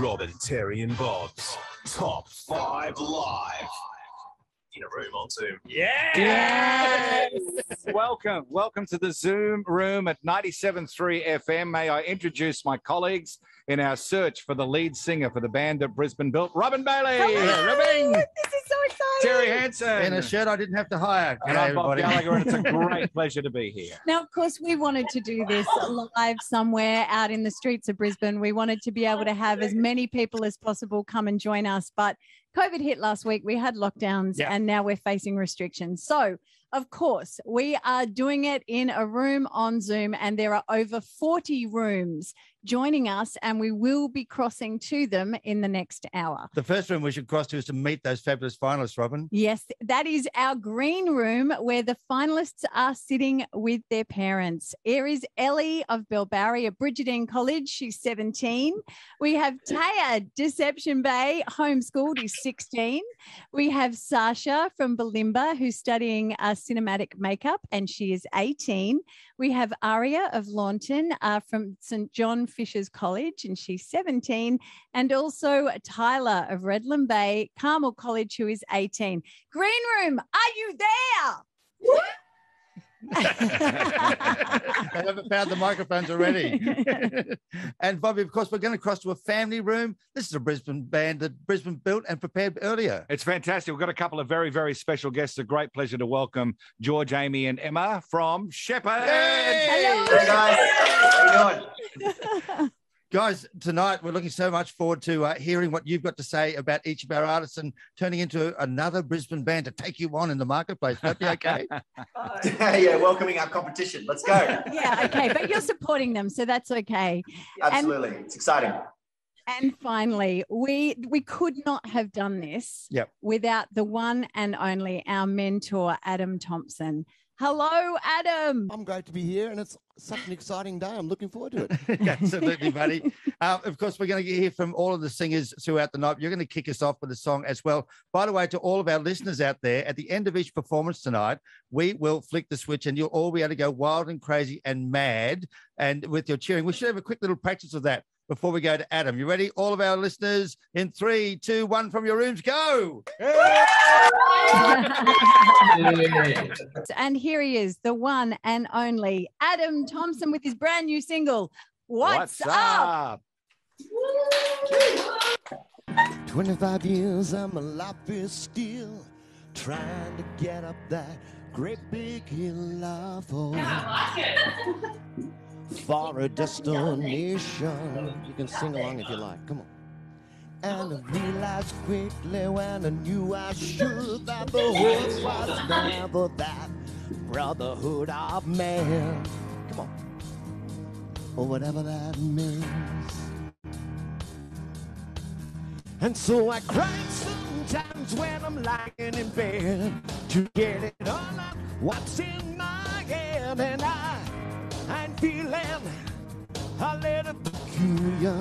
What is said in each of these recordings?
Robin, Terry and Bob's Top 5 Live. In a room on Zoom. Yes! Welcome to the Zoom room at 97.3 FM. May I introduce my colleagues in our search for the lead singer for the band that Brisbane built, Robin Bailey. Hello. Robin. This is so exciting. Terry Hansen. In a shirt I didn't have to hire. And I'm Bob Gallagher, and it's a great pleasure to be here. Now, of course, we wanted to do this live somewhere out in the streets of Brisbane. We wanted to be able to have as many people as possible come and join us, but COVID hit last week. We had lockdowns and now we're facing restrictions. So, of course, we are doing it in a room on Zoom, and there are over 40 rooms joining us, and we will be crossing to them in the next hour. The first room we should cross to is to meet those fabulous finalists, Robin. Yes, that is our green room where the finalists are sitting with their parents. Here is Ellie of Bilbari at Bridgetine College. She's 17. We have Taya, Deception Bay, homeschooled, is 16. We have Sascha from Balimba, who's studying cinematic makeup, and she is 18. We have Aria of Launton from St. John Fisher's College, and she's 17. And also Tyla of Redland Bay, Carmel College, who is 18. Green room, are you there? They haven't found the microphones already. And Bobby, of course, we're going to cross to a family room. This is a Brisbane band that Brisbane built and prepared earlier. It's fantastic. We've got a couple of very, very special guests. A great pleasure to welcome George, Amy and Emma from Sheppard. Hey! Hey guys, how you doing? Guys, tonight we're looking so much forward to hearing what you've got to say about each of our artists and turning into another Brisbane band to take you on in the marketplace. That be okay? Yeah, welcoming our competition. Let's go. Yeah, okay, but you're supporting them, so that's okay. Absolutely, it's exciting. And finally, we could not have done this without the one and only, our mentor, Adam Thompson. Hello, Adam. I'm great to be here, and it's such an exciting day. I'm looking forward to it. Absolutely, buddy. Of course, we're going to hear from all of the singers throughout the night. You're going to kick us off with a song as well. By the way, to all of our listeners out there, at the end of each performance tonight, we will flick the switch and you'll all be able to go wild and crazy and mad and with your cheering. We should have a quick little practice of that before we go to Adam. You ready? All of our listeners, in 3, 2, 1, from your rooms, go! And here he is, the one and only Adam Thompson with his brand new single, What's Up? 25 years, I'm alive still trying to get up that great big hill of hope for a destination. You can sing along if you like. Come on. And I realized quickly when I knew I should that the hood was never that brotherhood of man. Come on. Or whatever that means. And so I cry sometimes when I'm lying in bed to get it all out what's in my head. And I'm feeling a little peculiar.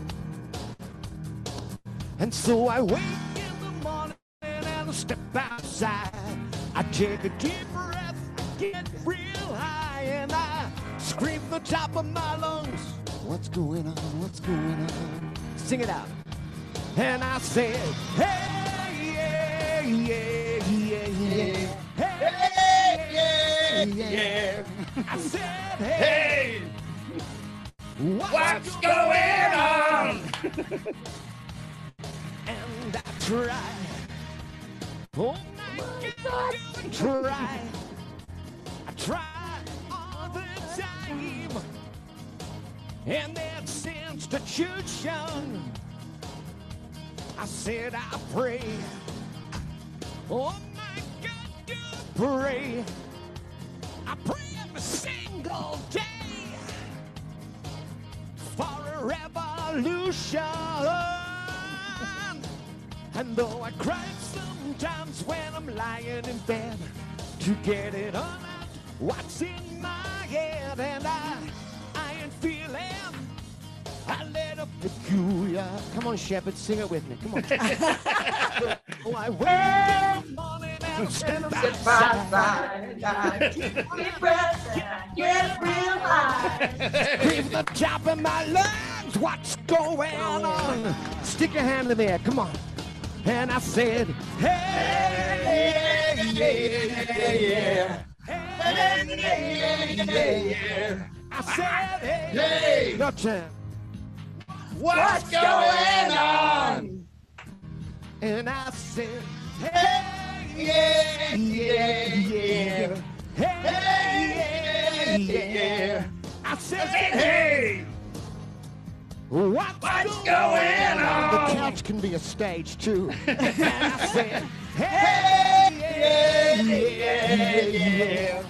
And so I wake in the morning and I step outside. I take a deep breath, get real high, and I scream the top of my lungs. What's going on? What's going on? Sing it out. And I said, hey, yeah, yeah, yeah, yeah. Hey, yeah, yeah. I said, hey, what's going on? And I try, oh my God, I try all the time, and that institution, I said I pray, oh my God, do pray, I pray every single day for a revolution. And though I cry sometimes when I'm lying in bed to get it all out what's in my head, and I ain't feeling a little peculiar. Come on, Sheppard, sing it with me. Come on. Oh, I wake in the morning and step outside. Deep breath and get real high. Scream the top of my lungs. What's going on? Stick your hand in the air, come on. And I said, hey, yeah, yeah. Hey, yeah. I said, hey, your turn. What's going on? And I said, hey, yeah, yeah, yeah. Hey, yeah. I said, hey. What's going on? The couch can be a stage too. And I said, hey, yeah, yeah, yeah.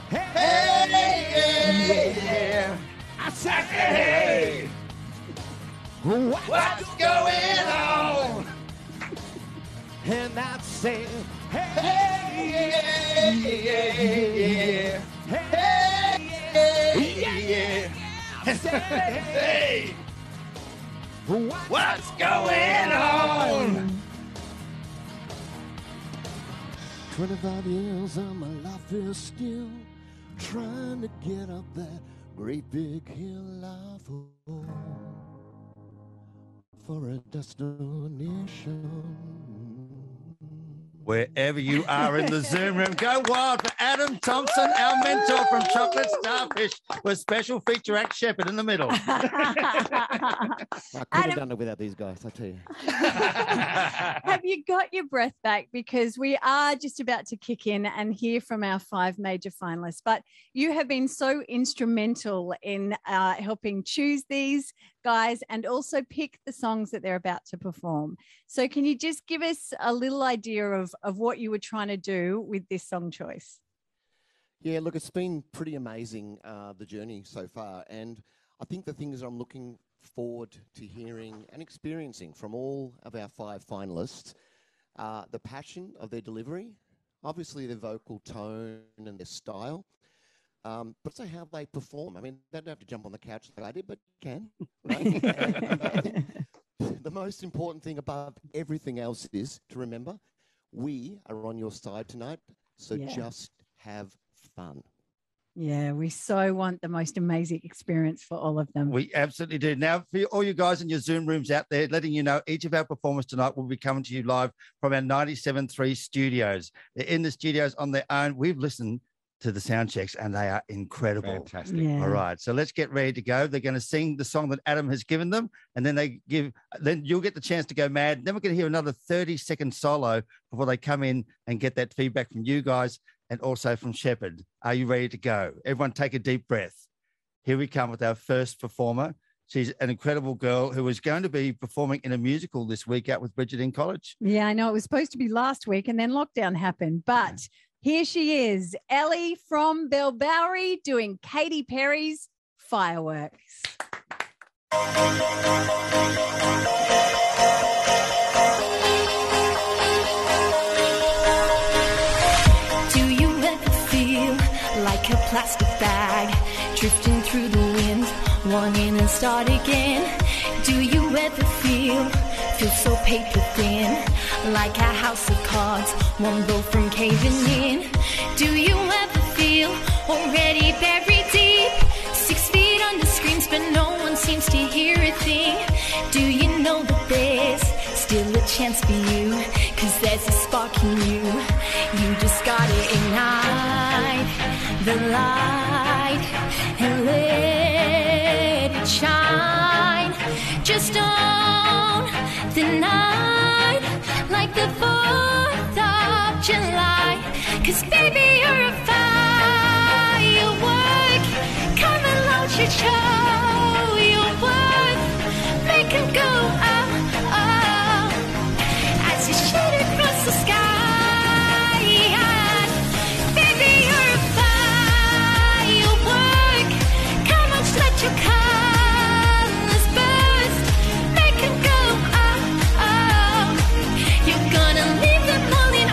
Hey, yeah. I said, hey. What's going on? And I said, hey, yeah, yeah, yeah. Hey, yeah. I said, hey. What's going on? 25 years and my life is still trying to get up that great big hill I fall for a destination. Wherever you are in the Zoom room, go wild for Adam Thompson, our mentor from Chocolate Starfish, with special feature act Shepherd in the middle. I could have done it without these guys, I tell you. Have you got your breath back? Because we are just about to kick in and hear from our 5 major finalists. But you have been so instrumental in helping choose these guys and also pick the songs that they're about to perform. So can you just give us a little idea of what you were trying to do with this song choice? Yeah, look, it's been pretty amazing, the journey so far. And I think the things I'm looking forward to hearing and experiencing from all of our 5 finalists, the passion of their delivery, obviously their vocal tone and their style, but also how they perform. I mean, they don't have to jump on the couch like I did, but can. Right? I think the most important thing above everything else is to remember we are on your side tonight, so just have fun. Yeah, we so want the most amazing experience for all of them. We absolutely do. Now, for all you guys in your Zoom rooms out there, letting you know, each of our performers tonight will be coming to you live from our 97.3 studios. They're in the studios on their own. We've listened to the sound checks and they are incredible. Fantastic. Yeah. All right, so let's get ready to go. They're going to sing the song that Adam has given them, and then then you'll get the chance to go mad. Then we're going to hear another 30-second solo before they come in and get that feedback from you guys and also from Shepherd. Are you ready to go? Everyone take a deep breath. Here we come with our first performer. She's an incredible girl who is going to be performing in a musical this week out with Bridget in college. Yeah, I know. It was supposed to be last week and then lockdown happened, but here she is, Ellie from Bellbowrie, doing Katy Perry's Fireworks. Do you ever feel like a plastic bag drifting through the wind, wanting to start again? Do you ever feel so paper thin, like a house of cards, one blow from caving in? Do you ever feel already buried deep, 6 feet under screens, but no one seems to hear a thing? Do you know that there's still a chance for you, 'cause there's a spark in you? You just gotta ignite the light and let it shine. Just on the night like the 4th of July, 'cause baby you're a firework. Come and launch your show, your worth, make 'em go oh, oh, as you shoot across the sky. Baby you're a firework. Come on, let your colors burst, make 'em go oh, oh. You're gonna leave them all in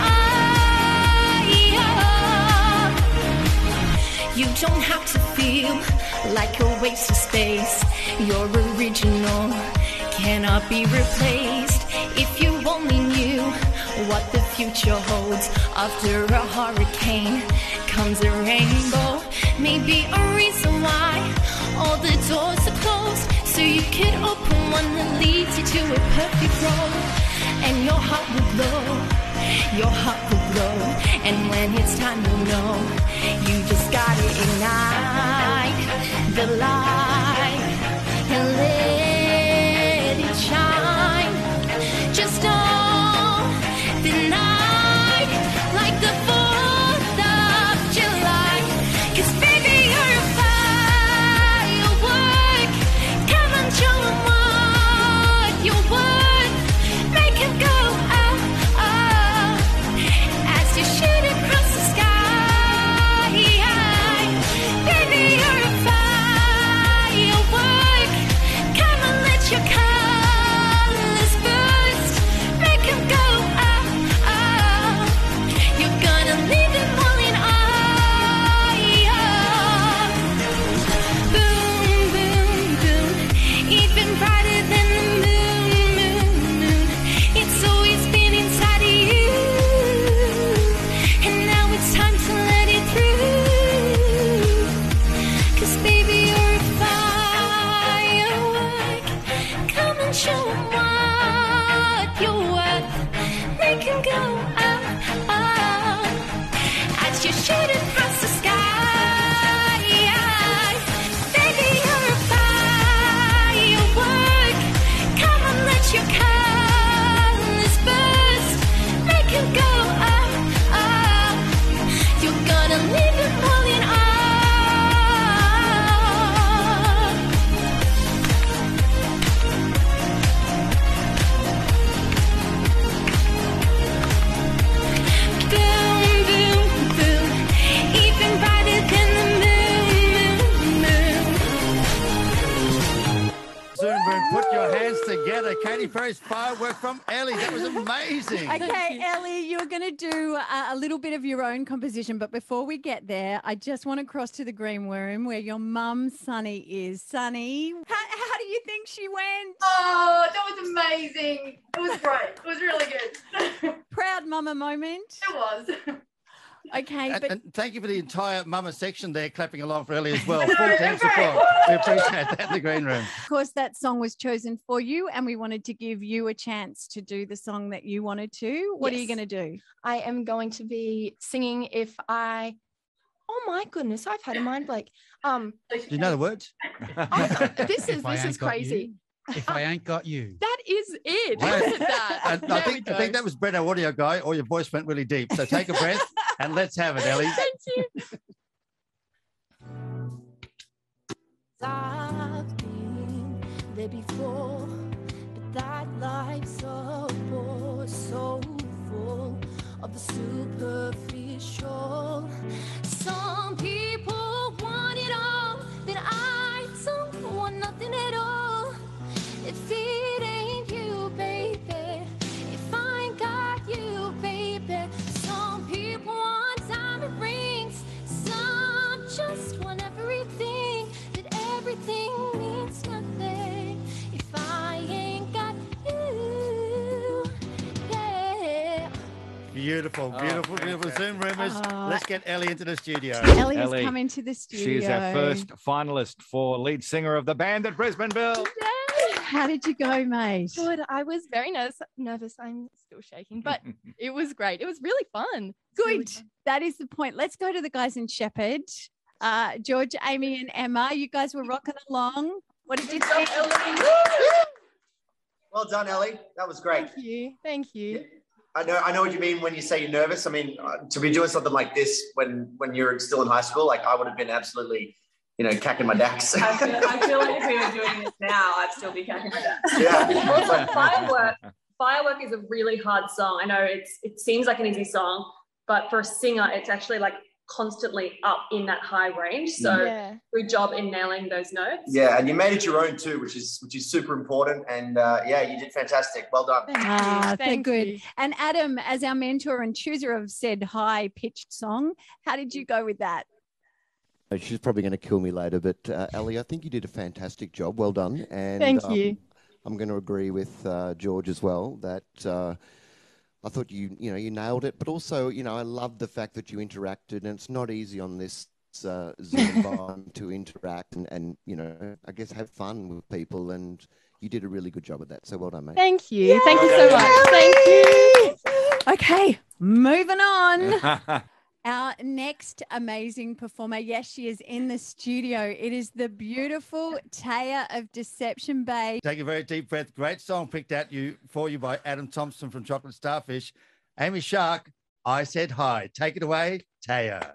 awe. You don't have to feel like a waste of space. Your original cannot be replaced. If you only knew what the future holds, after a hurricane comes a rainbow. Maybe a reason why all the doors are closed. So you could open one that leads you to a perfect road, and your heart will glow, your heart will glow. And when it's time, you'll know, you just gotta ignite the light and let it shine. Just on the night, like the 4th of July. 'Cause baby, you're a firework. Come on, show 'em what you're worth. Make 'em go, oh, oh, as you shoot across the sky. Baby, you're a firework. Come on, let your colors burst. Make 'em go, oh, oh. You're gonna leave them all in awe. Boom, boom, boom. Even brighter than the moon, moon, moon. It's always been inside of you, and now it's time to let it through. 'Cause baby, you're a firework. Come and show 'em what you're worth. Make 'em go, oh, oh, as you shoot across the sky. Baby, you're a firework. Come on, let your colors burst. Make 'em go, oh, oh. You're gonna leave them all in awe. Boom, boom, boom. Even brighter than the moon, moon, moon. Zoom room, put your hands together. Katy Perry's Firework from Ellie. That was amazing. Okay, Ellie, you're going to do a little bit of your own composition, but before we get there, I just want to cross to the green room where your mum, Sunny, is. Sunny, how do you think she went? Oh, that was amazing. It was great. It was really good. Proud mama moment. It was. Okay, but And thank you for the entire mama section there clapping along for Ellie as well. Full team support. We appreciate that in the green room. of course, that song was chosen for you, and we wanted to give you a chance to do the song that you wanted to. What are you Yes. going to do? I am going to be singing If I. Oh my goodness, I've had a mind blank. Do you know the words? This If I is ain't got crazy. you. If I ain't got you. That is it. Wow. Isn't that? I There we think go. that was Brett, our audio guy, or your voice went really deep. So take a breath and let's have it, Ellie. Thank you. I've been there before, but that life's a bore, so full of the superficial. Some people want it all, but I don't want nothing at all. If it ain't you, baby, if I ain't got you, baby. Some people want diamond rings, some just want everything, but everything means nothing if I ain't got you. Yeah. Beautiful, beautiful, beautiful. Zoom roomers. Let's get Ellie into the studio. Ellie has Ellie, come into the studio. She is our first finalist for lead singer of the band at Brisbane Bill. How did you go, mate? Good. I was very nervous. I'm still shaking, but it was great. It was really fun. Good. That is the point. Let's go to the guys in Sheppard. George, Amy, and Emma. You guys were rocking along. What did you think? Well done, Ellie. That was great. Thank you. Thank you. I know what you mean when you say you're nervous. I mean, to be doing something like this when you're still in high school, like I would have been absolutely, cacking my dacks. I feel like if we were doing this now, I'd still be cacking my dacks. Yeah. Also, Firework is a really hard song. I know it seems like an easy song, but for a singer, it's actually like constantly up in that high range. So good job in nailing those notes. Yeah, and you made it your own too, which is super important. And you did fantastic. Well done. Thank good. You. And Adam, as our mentor and chooser of said high-pitched song, how did you go with that? She's probably going to kill me later, but Ellie, I think you did a fantastic job. Well done. And thank you. I'm going to agree with George as well that I thought you nailed it, but also, I love the fact that you interacted, and it's not easy on this Zoom environment to interact and, you know, I guess have fun with people. And you did a really good job of that. So well done, mate. Thank you. Yay! Thank you so much. Thank you. Okay, moving on. Our next amazing performer, yes, she is in the studio. It is the beautiful Taya of Deception Bay. Take a very deep breath. Great song picked out for you by Adam Thompson from Chocolate Starfish. Amy Shark, I Said Hi. Take it away, Taya.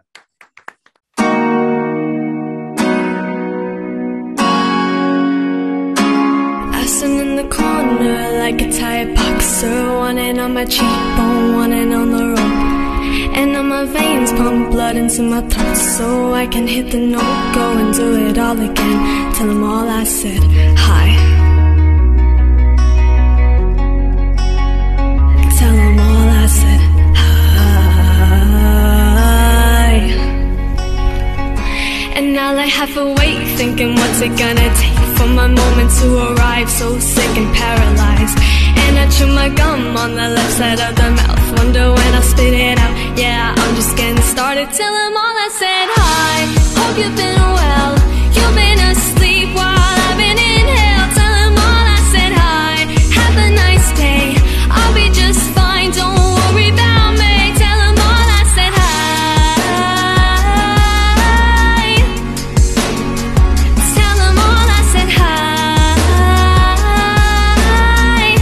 I stand in the corner like a tired boxer, one hand on my cheekbone, one hand on the rope. And on my veins pump blood into my throat so I can hit the note, go and do it all again. Tell them all I said hi. Tell them all I said hi. And now I half awake thinking what's it gonna take for my moment to arrive, so sick and paralyzed. And I chew my gum on the left side of the mouth, wonder when I'll spit it out. Yeah, I'm just getting started. Tell them all I said hi. Hope you've been well. You've been asleep while I've been in hell. Tell them all I said hi. Have a nice day. I'll be just fine. Don't worry about me. Tell them all I said hi. Tell them all I said hi.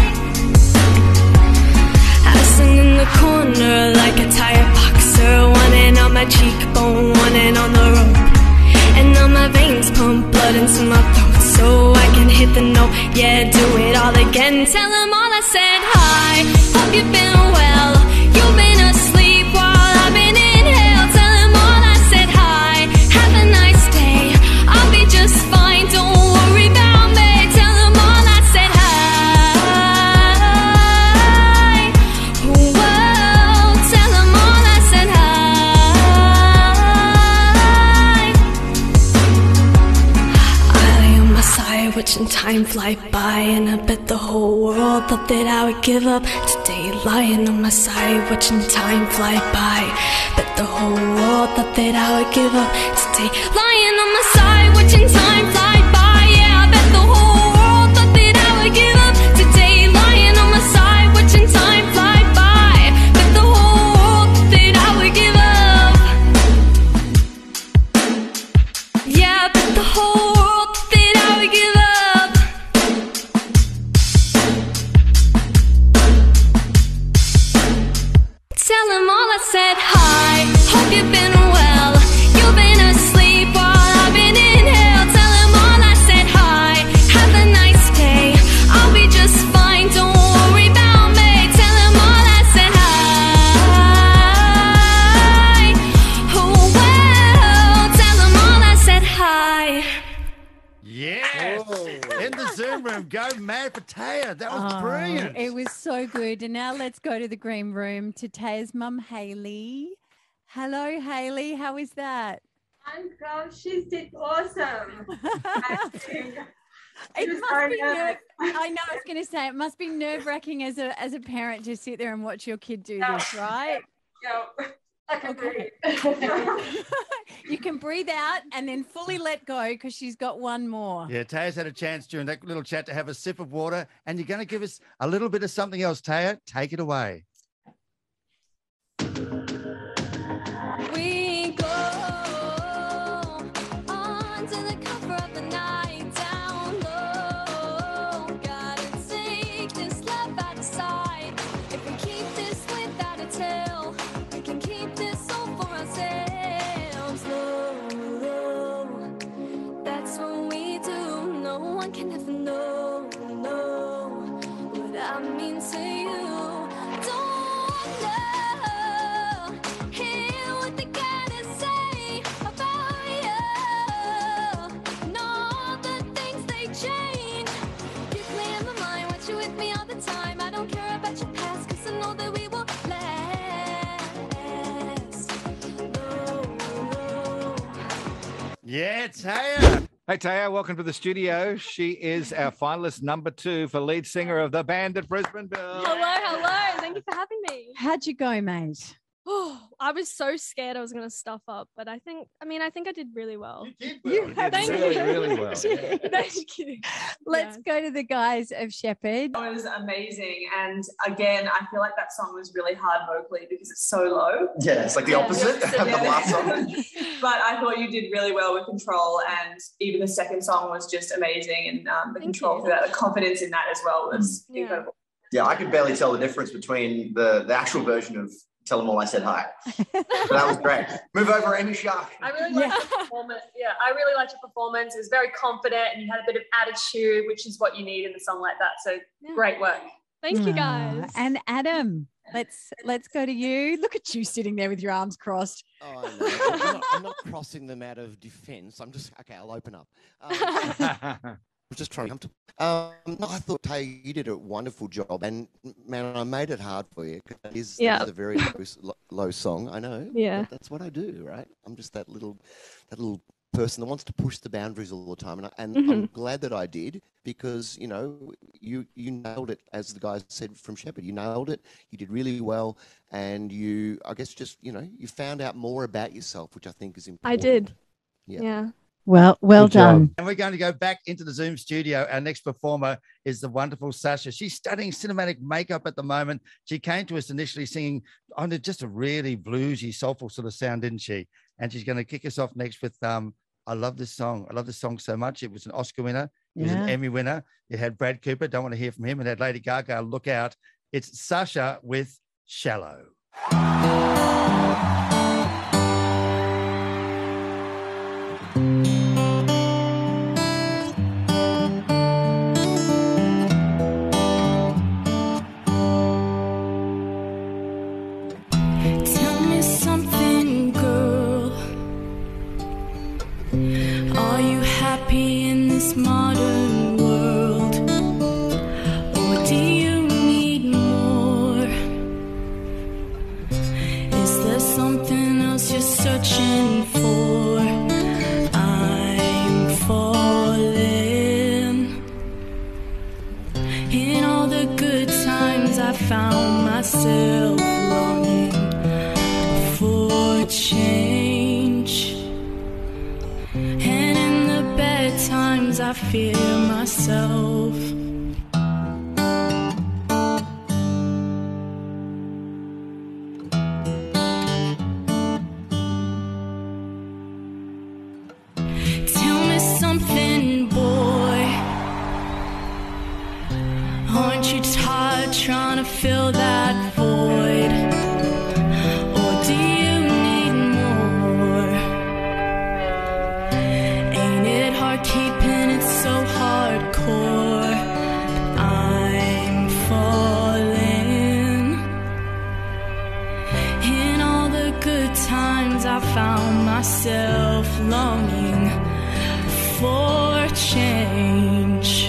I stand in the corner like a tired boxer, one hand on my cheekbone, one hand on the rope. And all my veins pump blood into my throat so I can hit the note, yeah, do it all again. Tell them all I said hi. Hope you've been well. You've been asleep while I've been in hell. Tell them all I said hi. Have a nice day. I'll be just fine. Don't worry about me. Tell them all I said hi. Whoa, tell them all I said hi. I lay on my side watching time fly by, and I bet the whole world thought that I would give up today. Lying on my side watching time fly by, bet the whole world thought that I would give up today. Lying on my side watching time fly by, yeah, I bet the whole world thought that I would give up today. Lying on my side watching time fly by, bet the whole world thought that I would give up. Yeah, I bet the whole world thought that I would give up. Tell them all I said hi. Hope you've been well. You've been asleep while I've been in hell. Tell them all I said hi. Have a nice day. I'll be just fine. Don't worry about me. Tell them all I said hi. Oh well. Tell them all I said hi. Yes. In the Zoom room. Go mad for Taya. That was brilliant. It was so good. And now let's go to the green room to Taya's mum, Hayley. Hello, Hayley. How is that? I'm girl. She did awesome. It must be I know. I was going to say it must be nerve-wracking as a parent to sit there and watch your kid do this, right? Yeah. I can breathe. You can breathe out and then fully let go because she's got one more. Yeah, Taya's had a chance during that little chat to have a sip of water, and you're going to give us a little bit of something else, Taya. Take it away. We go on to the cover of the night, down low. Gotta take this love out of sight. If we keep this without a tell, we can keep this all for ourselves. Low, that's what we do. No one can ever know what I mean to you. Don't know, hear what they gotta say about you. And all the things they change. You clear my mind, want you with me all the time. I don't care about your past, cause I know that we will last. Yeah, Taya. Hey, Taya, welcome to the studio. She is our finalist number 2 for lead singer of the band at Brisbane Bill. Hello. Thank you for having me. How'd you go, mate? Oh, I was so scared I was going to stuff up, but I think I did really well. You did really well. Thank you. Let's go to the guys of Sheppard. It was amazing. And again, I feel like that song was really hard vocally because it's so low. Yeah, it's like the opposite of the last song. But I thought you did really well with control, and even the second song was just amazing. And the control for that, the confidence in that as well was incredible. Yeah, I could barely tell the difference between the actual version of Tell Them All I Said Hi. But that was great. Move over, Amy Shark. I really liked your performance. Yeah, I really liked your performance. It was very confident and you had a bit of attitude, which is what you need in a song like that. So great work. Thank you, guys. And Adam, let's go to you. Look at you sitting there with your arms crossed. Oh, no. I'm not crossing them out of defense. I'm just, okay, I'll open up. I'm just trying to no, I thought, hey, you did a wonderful job, and man, I made it hard for you because that is a very low song. I know. Yeah. But that's what I do, right? I'm just that little person that wants to push the boundaries all the time, and I'm glad that I did, because you nailed it, as the guys said from Sheppard. You nailed it. You did really well, and I guess just you found out more about yourself, which I think is important. I did. Yeah. Well Good done. job. And we're going to go back into the Zoom studio. Our next performer is the wonderful Sascha. She's studying cinematic makeup at the moment. She came to us initially singing on just a really bluesy, soulful sort of sound, didn't she? And she's going to kick us off next with I love this song. I love this song so much. It was an Oscar winner. It was an Emmy winner. It had Brad Cooper. Don't want to hear from him. It had Lady Gaga. Look out. It's Sascha with Shallow. Modern world, or do you need more? Is there something else you're searching for? I'm falling. In all the good times I found myself longing for change, and in the bad times I fear myself. Tell me something, boy. Aren't you tired trying to fill that void? Or do you need more? Ain't it hard keeping it so hardcore? I'm falling. In all the good times I found myself longing for change,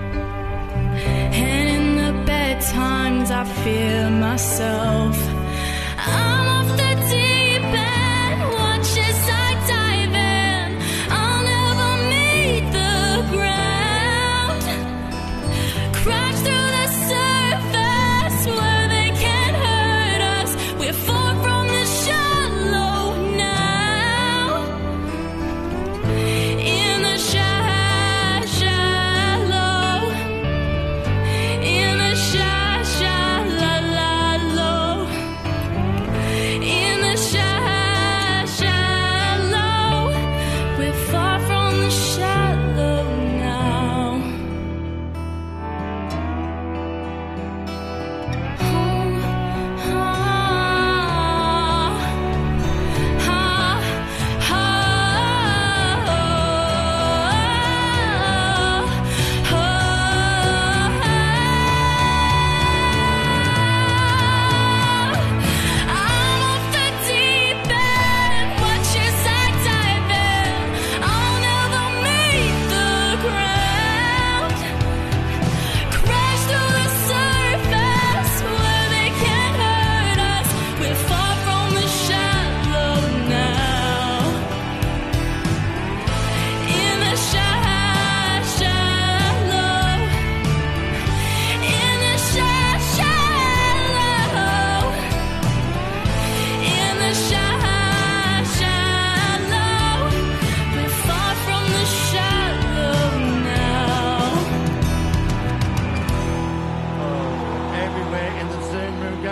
and in the bad times I fear myself. I'm off the deep end, watch as I dive in. I'll never meet the ground, crash through the surface where they can't hurt us. We're far from the shallow now, in the shallow, in the shallow.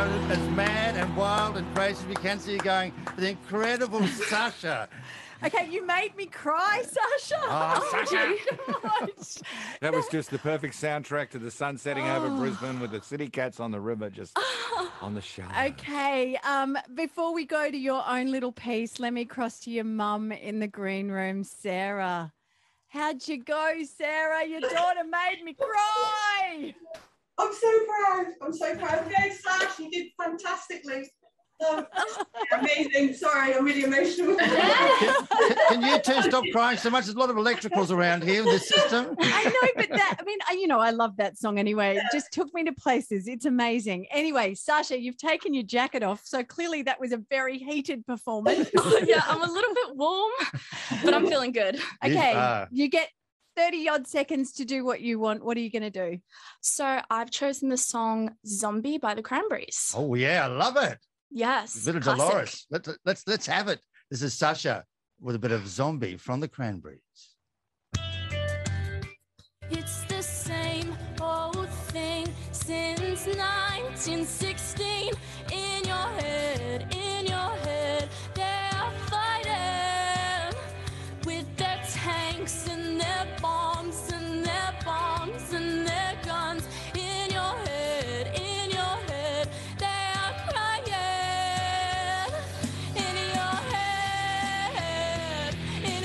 as mad and wild and crazy as we can. See you going, the incredible Sascha. Okay, you made me cry, Sascha. Oh, Sascha. My gosh. That was just the perfect soundtrack to the sun setting over Oh. Brisbane with the city cats on the river just on the show. Okay, before we go to your own little piece, let me cross to your mum in the green room, Sarah. How'd you go, Sarah? Your daughter made me cry. I'm so proud. I'm so proud. Yes, Sash, you did fantastically. Amazing. Sorry, I'm really emotional. Can you two stop crying so much? There's a lot of electricals around here in this system. I know, but I love that song anyway. It just took me to places. It's amazing. Anyway, Sascha, you've taken your jacket off, so clearly that was a very heated performance. Yeah, I'm a little bit warm, but I'm feeling good. Okay, you get 30 odd seconds to do what you want. What are you going to do? So I've chosen the song Zombie by the Cranberries. Oh, yeah, I love it. Yes. A bit of classic. Dolores. Let's have it. This is Sascha with a bit of Zombie from the Cranberries. It's the same old thing since 1916. In your head, they're fighting with their tanks and their bombs and their bombs and their guns. In your head, they are crying. In your head,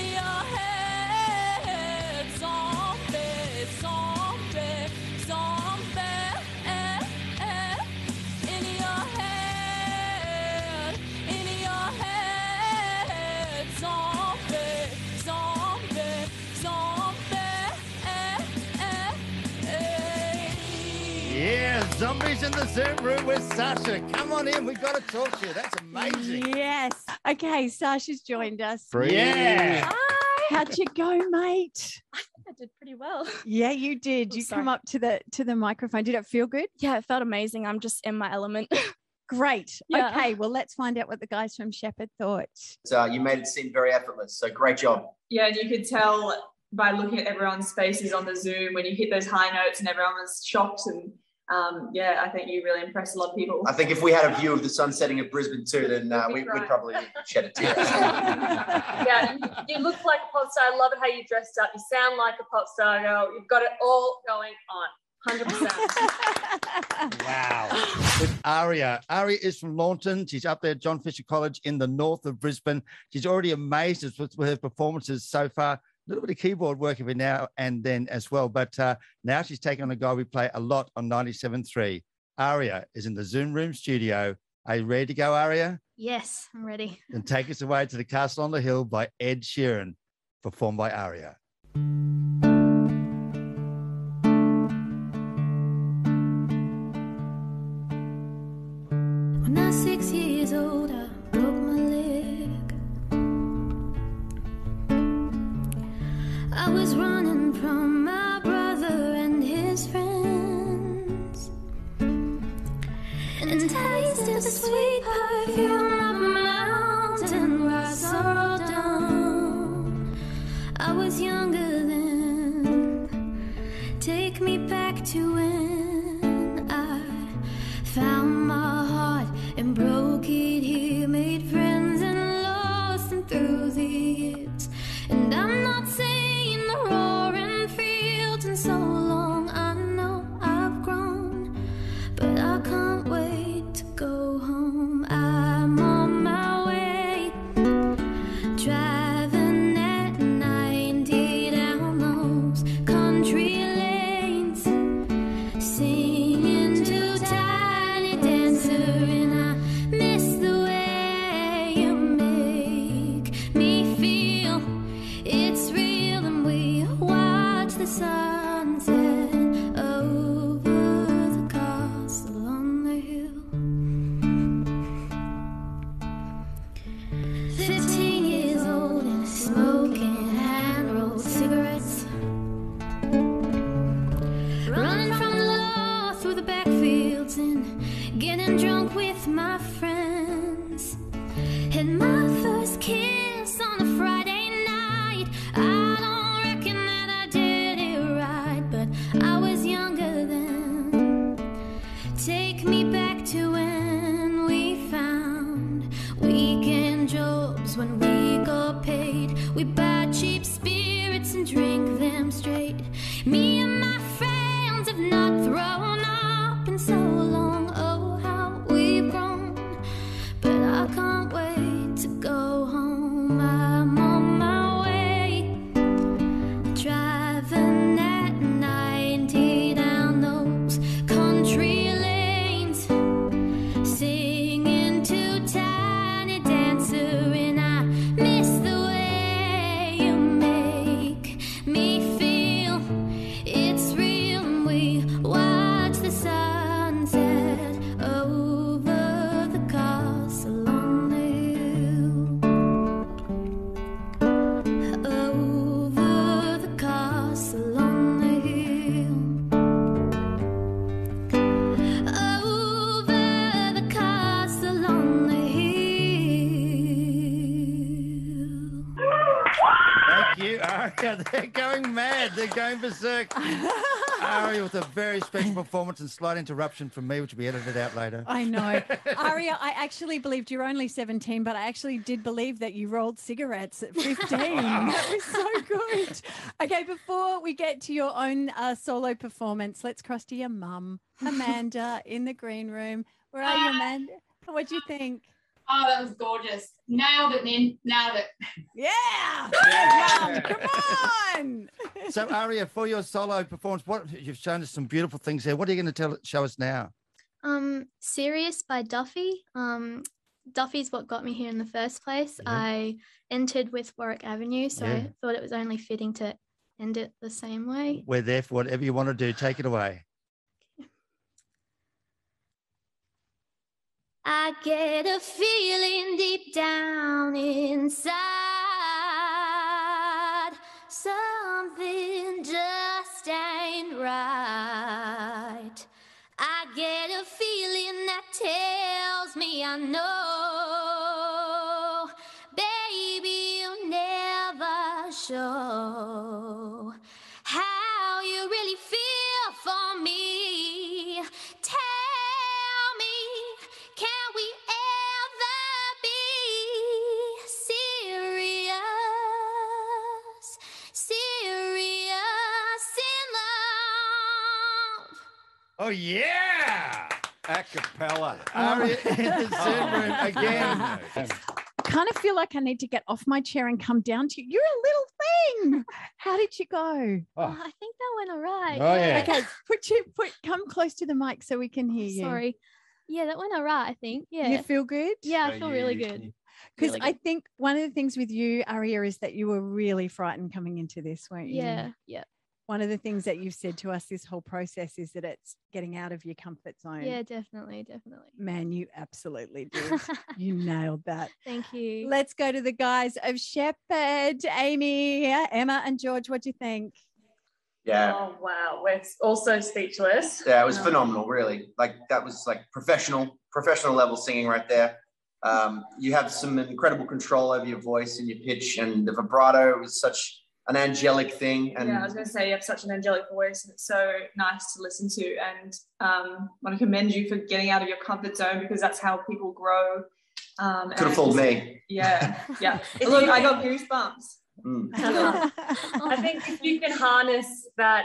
zombie, zombie, zombie. In your head, zombie, zombie, zombie. Yeah, Zombies in the Zoom room with Sascha. Come on in. We've got to talk to you. That's amazing. Yes. Okay, Sasha's joined us. Yeah. How'd you go, mate? I think I did pretty well. Yeah, you did. You come up to the microphone. Did it feel good? Yeah, it felt amazing. I'm just in my element. Great. Yeah. Okay, well, let's find out what the guys from Sheppard thought. So you made it seem very effortless. So great job. Yeah, and you could tell by looking at everyone's faces on the Zoom when you hit those high notes and everyone was shocked. And yeah, I think you really impressed a lot of people. I think if we had a view of the sun setting of Brisbane too, then we'd probably shed a tear. Yeah, you look like a pop star. I love it how you dressed up. You sound like a pop star girl. You've got it all going on. 100%. Wow. With Aria. Aria is from Launton. She's up there at John Fisher College in the north of Brisbane. She's already amazed us with her performances so far. A little bit of keyboard work every now and then as well. But now she's taken on a guy we play a lot on 97.3. Aria is in the Zoom room studio. Are you ready to go, Aria? Yes, I'm ready. Then take us away to The Castle on the Hill by Ed Sheeran, performed by Aria. When I was 6 years old, I broke my leg. I was running from my brother and his friends, and tasted the sweet perfume of mountain where I sorrowed down. I was younger then. Take me back to when I found my heart and broke it here, made friends and lost them through the years. And I'm not saying the roaring fields in so long, I know I've grown, but I can't wait to go home. I'm on my way, driving at 90 down those country lanes, singing to Tiny Dancer, and I miss the way you make me feel. It's real, and we watch the sunset over the castle on the hill. 15 years old and smoking hand-rolled cigarettes, running from the law through the backfields and getting drunk with my friends. And my first kiss on a Friday night, I don't reckon that I did it right, but I was younger then. Take me back to when times when we got paid, we buy cheap spirits and drink them straight. Me and my friends have not thrown up in so long. Oh, how we've grown. But I can't wait to go home. I'm on my way, driving at 90 down those country lanes, singing to Tiny Dancer, and I miss the way you make me feel. It's real, and we watch the sunset over the castle on the hill. Over the castle on the hill. Over the castle on the hill. Thank you, Aria. They're going mad. They're going berserk. Aria with a very special performance, and slight interruption from me, which will be edited out later. I know. Aria, I actually believed you're only 17, but I actually did believe that you rolled cigarettes at 15. That was so good. Okay, before we get to your own solo performance, let's cross to your mum, Amanda, in the green room. Where are you, Amanda? What do you think? Oh, that was gorgeous. Nailed it, Nin. Nailed it. Yeah. Yeah. Come on. So, Aria, for your solo performance, you've shown us some beautiful things there. What are you going to show us now? Serious by Duffy. Duffy's what got me here in the first place. Yeah. I entered with Warwick Avenue, so Yeah. I thought it was only fitting to end it the same way. We're there for whatever you want to do. Take it away. I get a feeling deep down inside, something just ain't right. I get a feeling that tells me I know, baby, you never show how you really feel for me. Tell me, can we ever be serious, serious in love? Oh, yeah. A cappella. Aria in the Zoom room again. I kind of feel like I need to get off my chair and come down to you. You're a little thing. How did you go? Oh, I think that went all right. Oh, yeah. Okay, come close to the mic so we can hear you. Sorry. Yeah, that went all right, I think. Yeah. You feel good? Yeah, I feel really good. Because Really I good. think one of the things with you, Aria, is that you were really frightened coming into this, weren't you? Yeah, yeah. One of the things that you've said to us this whole process is that it's getting out of your comfort zone. Yeah, definitely, definitely. Man, you absolutely did. You nailed that. Thank you. Let's go to the guys of Shepherd, Amy, Emma, and George. What do you think? Yeah. Oh, wow. We're also speechless. Yeah, it was phenomenal, really. Like, that was like professional level singing right there. You have some incredible control over your voice and your pitch, and the vibrato was such an angelic thing. And Yeah, I was going to say you have such an angelic voice, and it's so nice to listen to. And I want to commend you for getting out of your comfort zone, because that's how people grow. could have fooled me. Yeah, yeah. Look, I got goosebumps. Mm. I think if you can harness that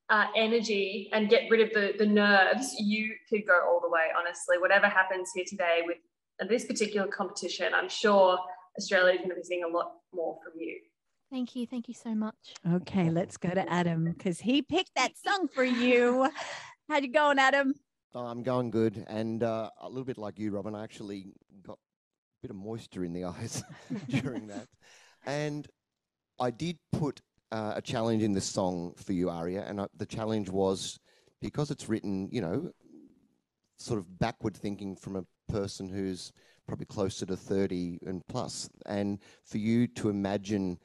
energy and get rid of the nerves, you could go all the way, honestly. Whatever happens here today with this particular competition, I'm sure Australia is going to be seeing a lot more from you. Thank you. Thank you so much. Okay, let's go to Adam, because he picked that song for you. How'd you going, Adam? I'm going good, and a little bit like you, Robin, I actually got a bit of moisture in the eyes during that. And I did put a challenge in this song for you, Aria, and the challenge was, because it's written, you know, sort of backward thinking from a person who's probably closer to 30 and plus, and for you to imagine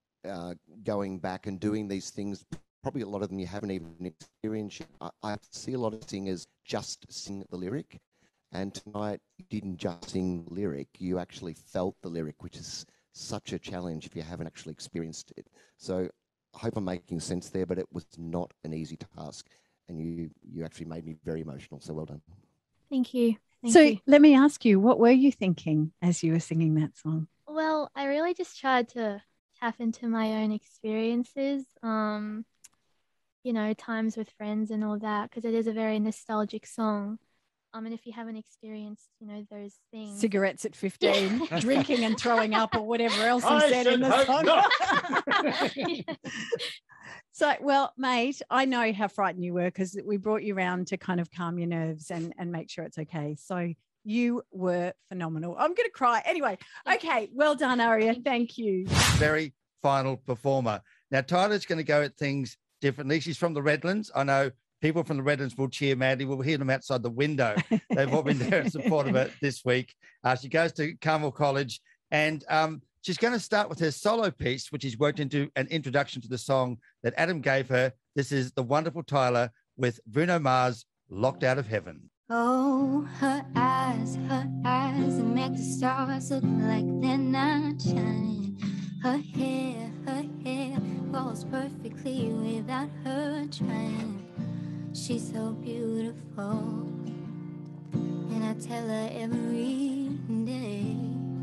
going back and doing these things, probably a lot of them you haven't even experienced. I see a lot of singers just sing the lyric, and tonight you didn't just sing the lyric, you actually felt the lyric, which is such a challenge if you haven't actually experienced it. So I hope I'm making sense there, but it was not an easy task, and you actually made me very emotional, so well done. Thank you. Thank So you. let me ask you, what were you thinking as you were singing that song? Oh, Well, I really just tried to tap into my own experiences, you know, times with friends and all that, because it is a very nostalgic song. And if you haven't experienced, you know, those things. Cigarettes at 15, drinking and throwing up or whatever else he said in the song. So, well, mate, I know how frightened you were because we brought you around to kind of calm your nerves and make sure it's okay. So you were phenomenal. I'm going to cry. Anyway, okay, well done, Aria. Thank you. Very final performer. Now, Tyla's going to go at things differently. She's from the Redlands. I know people from the Redlands will cheer madly. We'll hear them outside the window. They've all been there in support of it this week. She goes to Carmel College and she's going to start with her solo piece, which is worked into an introduction to the song that Adam gave her. This is the wonderful Tyla with Bruno Mars, Locked Out of Heaven. Oh, her eyes make the stars look like they're not shining. Her hair falls perfectly without her trying. She's so beautiful, and I tell her every day.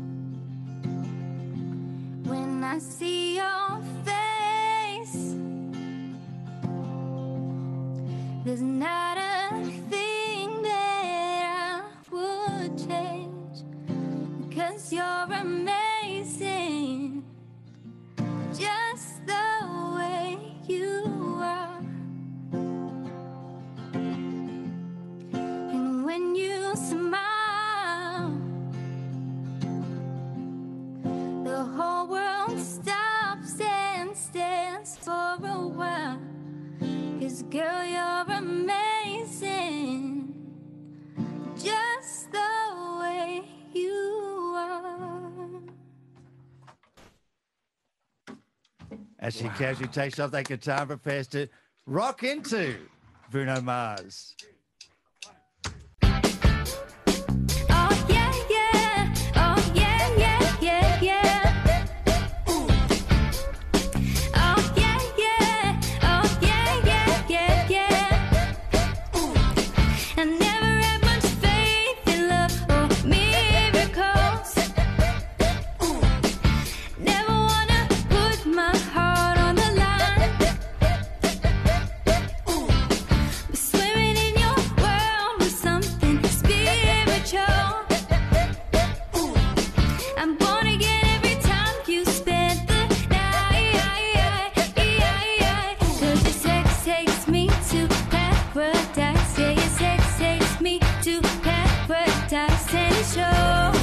When I see your face, there's not a thing that I would change, because you're amazing, just the way you are. And when you smile, the whole world stops and stands for a while. 'Cause girl, you're amazing, just the way you are. As she casually takes off that guitar and prepares to rock into Bruno Mars. Oh yeah, yeah, oh yeah, yeah, yeah, yeah. Ooh. Oh yeah, yeah, oh yeah, yeah, yeah, yeah. Ooh. I never had much faith in love or miracles. Ooh. Never wanna put my heart on the line. Ooh. But swimming in your world was something spiritual. Ooh. I'm born again every time you spend the night. 'Cause your sex takes me to paradise. Yeah, your sex takes me to paradise and it shows.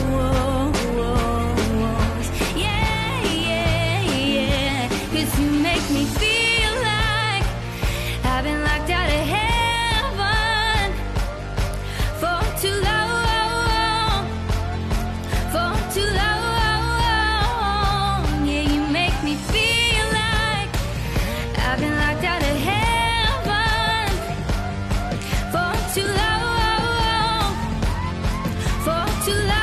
Yeah, yeah, yeah. 'Cause you make me feel like I've been locked out of heaven for too long, for too long. Yeah, you make me feel like I've been locked out of heaven for too long, for too long.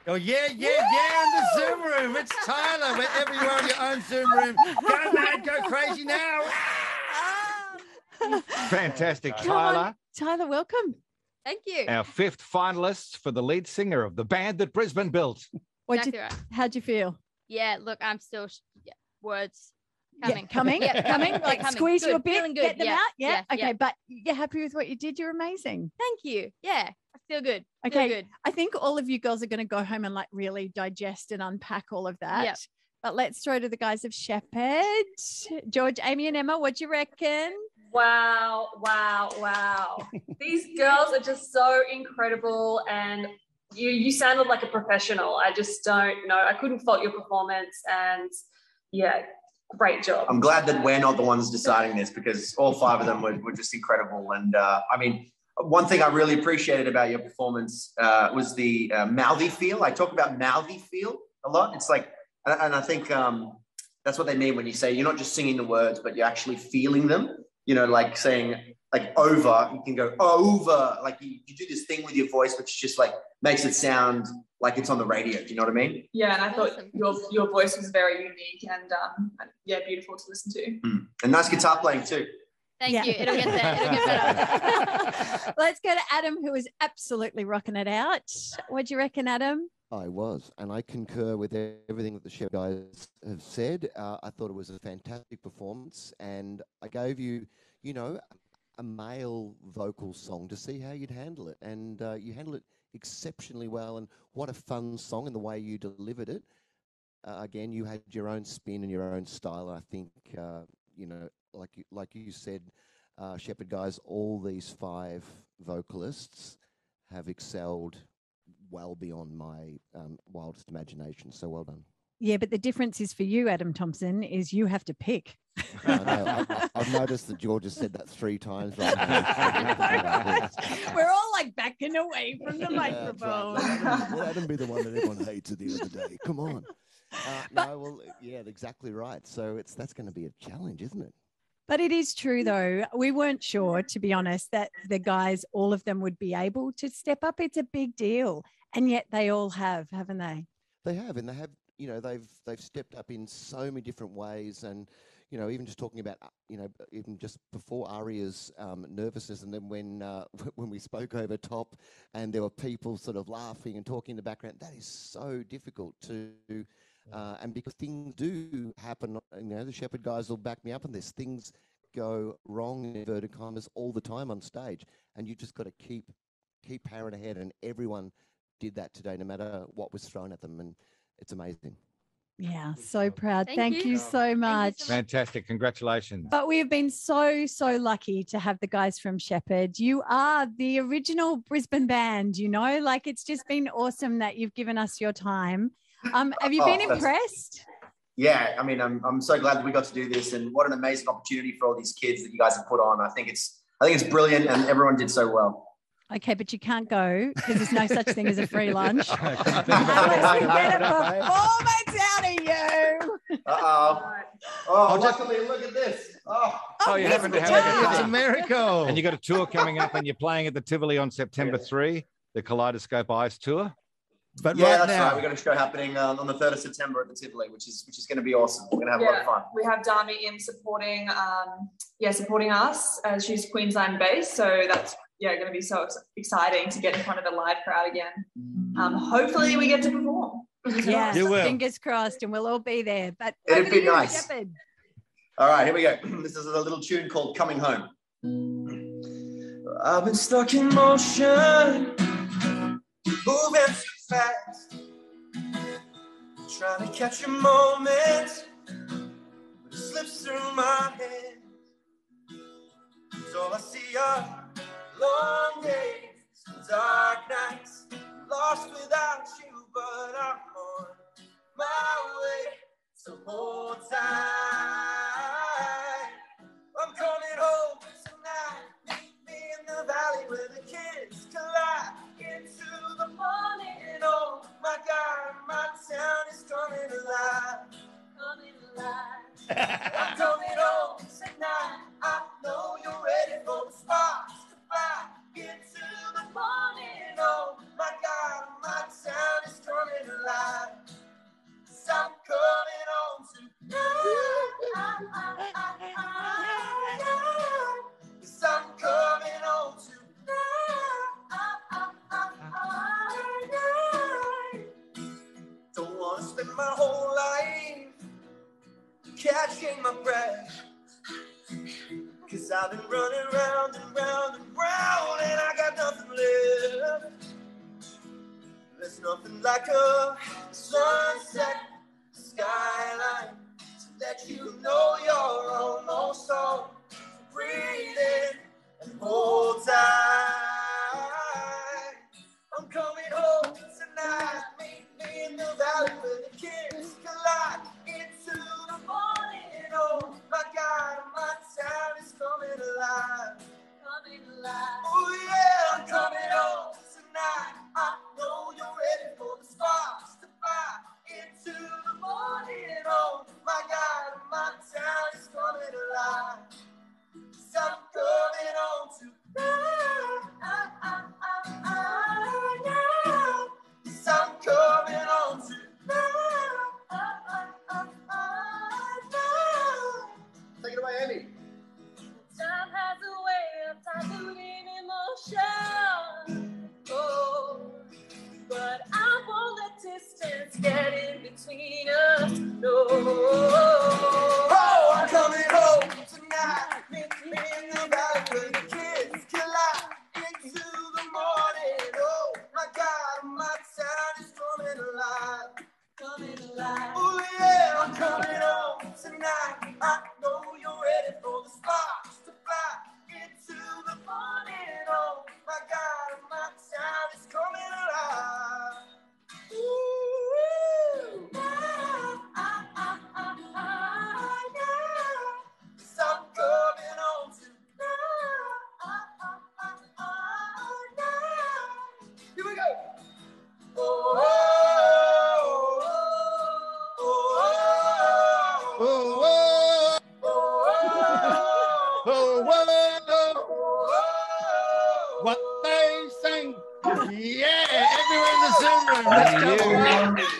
Oh, yeah, in the Zoom room. It's Tyla, wherever you are in your own Zoom room. Go mad, go crazy now. Fantastic, Come on, Tyla. Tyla, welcome. Thank you. Our 5th finalist for the lead singer of the band that Brisbane built. Exactly right. How'd you feel? Yeah, look, I'm still words coming. Yeah, coming? Yeah, coming? Like coming. squeeze you a Good, bit, feeling good. get them Yeah, out? Yeah. yeah, Okay, yeah. but you're happy with what you did? You're amazing. Thank you. Yeah, I feel good. Okay, Feel good. I think all of you girls are going to go home and like really digest and unpack all of that. Yep. But let's throw to the guys of Sheppard. George, Amy and Emma, what do you reckon? Wow. These girls are just so incredible, and you sounded like a professional. I just don't know. I couldn't fault your performance, and yeah, great job. I'm glad that we're not the ones deciding this, because all 5 of them were just incredible. And I mean, one thing I really appreciated about your performance was the mouthy feel. I talk about mouthy feel a lot. It's like, and I think that's what they mean when you say you're not just singing the words, but you're actually feeling them. You know, like saying like over, you can go over, like you do this thing with your voice, which just like makes it sound like it's on the radio. Do you know what I mean? Yeah, and I thought your voice was very unique and yeah, beautiful to listen to. And nice guitar playing too. Thank you. It'll get there. It'll get better. Let's go to Adam, who is absolutely rocking it out. What do you reckon, Adam? I was, and I concur with everything that the Sheppard guys have said. I thought it was a fantastic performance, and I gave you, you know, a male vocal song to see how you'd handle it, and you handled it exceptionally well. And what a fun song, and the way you delivered it. Again, you had your own spin and your own style. I think, you know, like you said, Sheppard guys, all these 5 vocalists have excelled well beyond my wildest imagination. So well done. Yeah, but the difference is for you, Adam Thompson, is you have to pick. No, I've noticed that George has said that 3 times right now. We're all like backing away from the microphone. Let him be the one that everyone hates at the end of the day. Come on. No, well, yeah, exactly right. So that's going to be a challenge, isn't it? But it is true, though. We weren't sure, to be honest, that the guys, all of them would be able to step up. It's a big deal. And yet they all have, haven't they? They have, and they have, you know, they've stepped up in so many different ways. And, you know, even just talking about, you know, even just before Aria's nervousness, and then when we spoke over top and there were people sort of laughing and talking in the background, that is so difficult to and because things do happen, you know, the Sheppard guys will back me up on this. Things go wrong in inverted commas all the time on stage, and you just got to keep powering ahead. And everyone did that today, no matter what was thrown at them, and it's amazing. Yeah, so proud. Thank you. So much. Fantastic. Congratulations. But we have been so lucky to have the guys from Sheppard. You are the original Brisbane band, you know, like it's just been awesome that you've given us your time. Have you been impressed? Yeah, I mean, I'm so glad that we got to do this, and what an amazing opportunity for all these kids that you guys have put on. I think it's brilliant, and everyone did so well. Okay, but you can't go because there's no such thing as a free lunch. Unless we get a performance out of you. Luckily, look at this. You haven't to have It's a miracle. And you got a tour coming up, and you're playing at the Tivoli on September 3, the Kaleidoscope Eyes tour. But yeah, right that's now, right. We've got a show happening on the 3rd of September at the Tivoli, which is going to be awesome. We're going to have a lot of fun. We have Dami in supporting us as she's Queensland based. So that's going to be so exciting to get in front of a live crowd again. Hopefully we get to perform. Yeah, You will. fingers crossed, and we'll all be there. But It'd be nice. Sheppard. All right, here we go. This is a little tune called Coming Home. I've been stuck in motion, moving too fast, trying to catch a moment, but it slips through my hands. So I see are long days, dark nights, lost without you, but I'm on my way, so hold tight. I'm coming home tonight, meet me in the valley where the kids collide into the morning. Oh my God, my town is coming alive, coming alive. I'm coming home tonight, I know you're ready for the sparks to fly into catching my breath. Cause I've been running round and round and round, and I got nothing left. There's nothing like a sunset skyline to let you know you're almost home. Breathe in and hold tight. I'm coming home tonight. Meet me in the valley where the kids collide into the morning. Oh my God, my town is coming alive. Coming alive. Oh yeah, I'm coming home tonight. I know you're ready for the sparks to fly into the morning. Oh my God, my town is coming alive. 'Cause I'm coming home tonight. 'Cause I'm coming home tonight. Take it away, Amy. Time has a way of diluting emotion. Oh, but I won't let distance get in between us. No. Oh, I'm coming home tonight. Meet me in the valley where the kids collide into the morning. Oh my God, my town is coming alive. Coming alive. Oh yeah, I'm coming home tonight. I know you're ready for the sparks to fly into the morning. Oh my God, my town is coming alive. Ooh, I'm coming home tonight. Here we go. Oh, oh, oh, oh, Oh, what they sing. Yeah, everyone in the Zoom room. Let's go.